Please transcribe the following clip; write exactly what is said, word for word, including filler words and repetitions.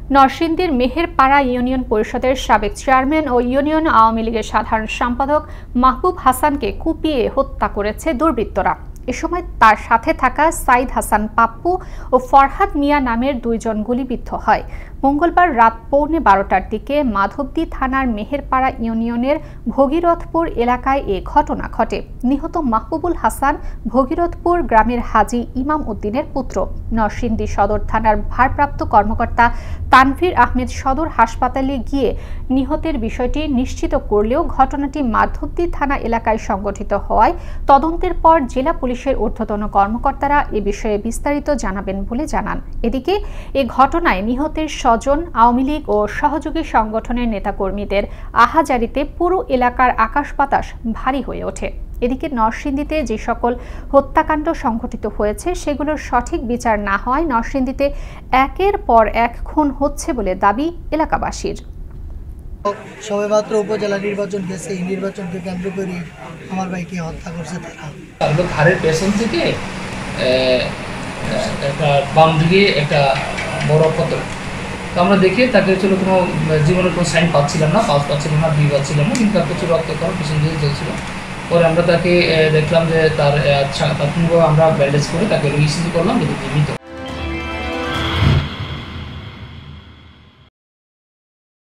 নরসিংদীর মেহেরপাড়া ইউনিয়ন পরিষদের সাবেক চেয়ারম্যান ও ইউনিয়ন আওয়ামী লীগের সাধারণ সম্পাদক মাহবুব হাসানকে কুপিয়ে হত্যা করেছে দুর্বৃত্তরা। এ সময় তার সাথে থাকা সাইদ হাসান পাপ্পু ও ফরহাদ মিয়া নামের দুইজন গুলিবিদ্ধ হয়। মঙ্গলবার রাত পৌনে বারোটার দিকে মাধবদী থানার মেহেরপাড়া ইউনিয়নের ভগীরথপুর এলাকায় এ ঘটনা ঘটে। নিহত মাহবুবুল হাসান ভগীরথপুর গ্রামের হাজী ইমাম উদ্দিনের পুত্র। নরসিংদী সদর থানার ভারপ্রাপ্ত কর্মকর্তা তানভীর আহমেদ সদর হাসপাতালে গিয়ে নিহতের বিষয়টি নিশ্চিত করলেও ঘটনাটি মাধবদী থানা এলাকায় সংঘটিত হওয়ায় তদন্তের পর জেলা পুলিশের ঊর্ধ্বতন কর্মকর্তারা এ বিষয়ে বিস্তারিত জানাবেন বলে জানান। এদিকে এ ঘটনায় নিহতের স্বজন, আওয়ামী লীগ ও সহযোগী সংগঠনের নেতাকর্মীদের আহাজারিতে পুরো এলাকার আকাশ বাতাস ভারী হয়ে ওঠে। এদিকে নরসিংদীতে যে সকল হত্যাকাণ্ড সংঘটিত হয়েছে সেগুলোর সঠিক বিচার না হওয়ায় নরসিংদীতে একের পর এক খুন হচ্ছে বলে দাবি এলাকাবাসীর। সবেমাত্র উপজেলা নির্বাচন গেছে, এই নির্বাচনকে কেন্দ্র করে আমার ভাইকে হত্যা করছে তারা। ঘাড়ের পেছন থেকে একটা বাম দিকে একটা বড় পথর, তো আমরা দেখে তাকে ছিল কোনো জীবনের কোনো সাইন পাচ্ছিলাম না, পাস পাচ্ছিলাম না, বি পাচ্ছিলাম না, কিন্তু তার প্রচুর রক্তক্ষরণ পিছন দিকে চলছিল। পরে আমরা তাকে দেখলাম যে তার তাৎক্ষণিকভাবে আমরা ব্যান্ডেজ করে তাকে ইসিজি করলাম, কিন্তু জীবিত।